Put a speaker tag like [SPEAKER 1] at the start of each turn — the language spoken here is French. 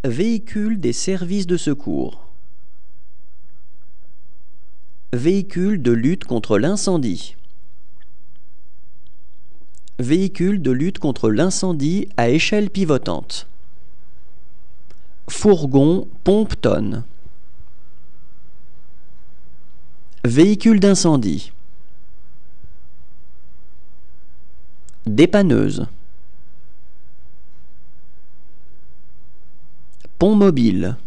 [SPEAKER 1] Véhicule des services de secours. Véhicule de lutte contre l'incendie. Véhicule de lutte contre l'incendie à échelle pivotante. Fourgon pompe-tonne. Véhicule d'incendie. Dépanneuse. Pont mobile.